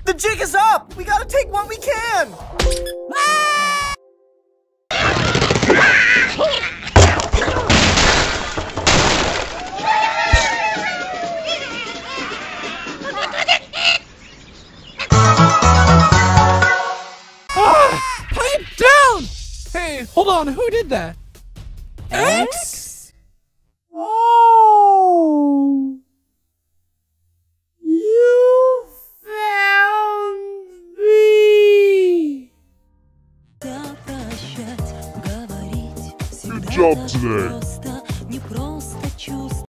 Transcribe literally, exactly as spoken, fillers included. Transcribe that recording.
The jig is up! We gotta take what we can! Ah! Pipe down! Hey, hold on, who did that? X? Oh! You found me! Good job today.